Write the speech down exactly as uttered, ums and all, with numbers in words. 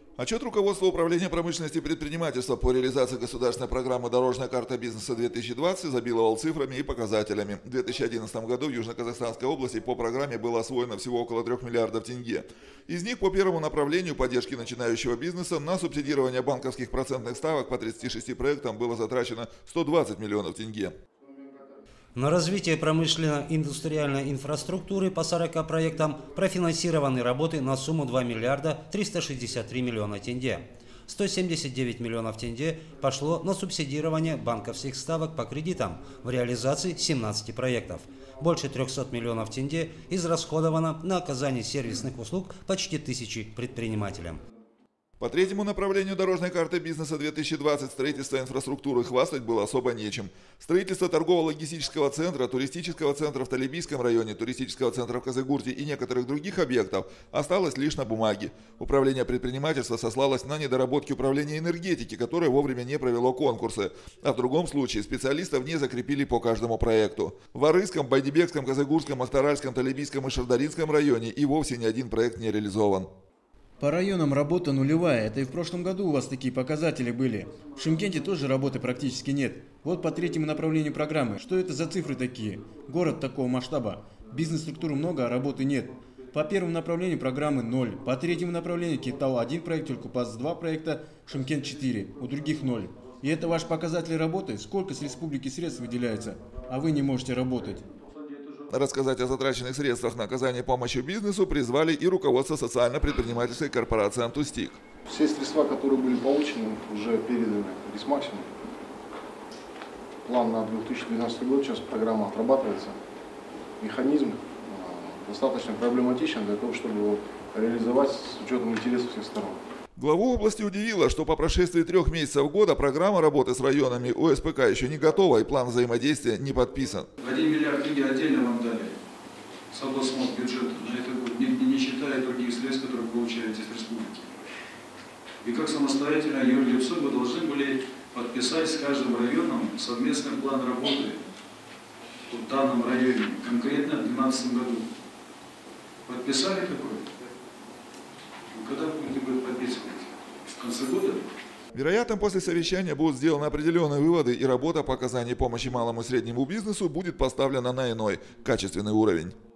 Отчет руководства Управления промышленности и предпринимательства по реализации государственной программы «Дорожная карта бизнеса-две тысячи двадцать» изобиловал цифрами и показателями. В две тысячи одиннадцатом году в Южно-Казахстанской области по программе было освоено всего около трех миллиардов тенге. Из них по первому направлению поддержки начинающего бизнеса на субсидирование банковских процентных ставок по тридцати шести проектам было затрачено сто двадцать миллионов тенге. На развитие промышленно-индустриальной инфраструктуры по сорока проектам профинансированы работы на сумму два миллиарда триста шестьдесят три миллиона тенге. сто семьдесят девять миллионов тенге пошло на субсидирование банковских ставок по кредитам в реализации семнадцати проектов. Больше трёхсот миллионов тенге израсходовано на оказание сервисных услуг почти тысячи предпринимателям. По третьему направлению дорожной карты бизнеса-две тысячи двадцать строительство инфраструктуры хвастать было особо нечем. Строительство торгово-логистического центра, туристического центра в Талибийском районе, туристического центра в Казыгурте и некоторых других объектов осталось лишь на бумаге. Управление предпринимательства сослалось на недоработки управления энергетики, которое вовремя не провело конкурсы. А в другом случае специалистов не закрепили по каждому проекту. В Арыском, Байдибекском, Казыгурском, Астаральском, Талибийском и Шардаринском районе и вовсе ни один проект не реализован. По районам работа нулевая. Это и в прошлом году у вас такие показатели были. В Шымкенте тоже работы практически нет. Вот по третьему направлению программы. Что это за цифры такие? Город такого масштаба. Бизнес-структуры много, а работы нет. По первому направлению программы ноль. По третьему направлению Китау один проект, Тюлькупас два проекта, Шымкент четыре. У других ноль. И это ваш показатель работы? Сколько с республики средств выделяется, а вы не можете работать? Рассказать о затраченных средствах на оказание помощи бизнесу призвали и руководство социально-предпринимательской корпорации «Антустик». Все средства, которые были получены, уже переданы Рисмаксиму. План на две тысячи двенадцатый год, сейчас программа отрабатывается. Механизм достаточно проблематичен для того, чтобы его реализовать с учетом интересов всех сторон. Главу области удивило, что по прошествии трех месяцев года программа работы с районами У С П К еще не готова и план взаимодействия не подписан. один миллиард тенге отдельно вам дали с областного бюджета на этот год, не, не считая других средств, которые получаете из республики. И как самостоятельно юрлицо вы должны были подписать с каждым районом совместный план работы в данном районе, конкретно в две тысячи двенадцатом году. Подписали такое? Когда будете подписывать? В конце года? Вероятно, после совещания будут сделаны определенные выводы, и работа по оказанию помощи малому и среднему бизнесу будет поставлена на иной, качественный уровень.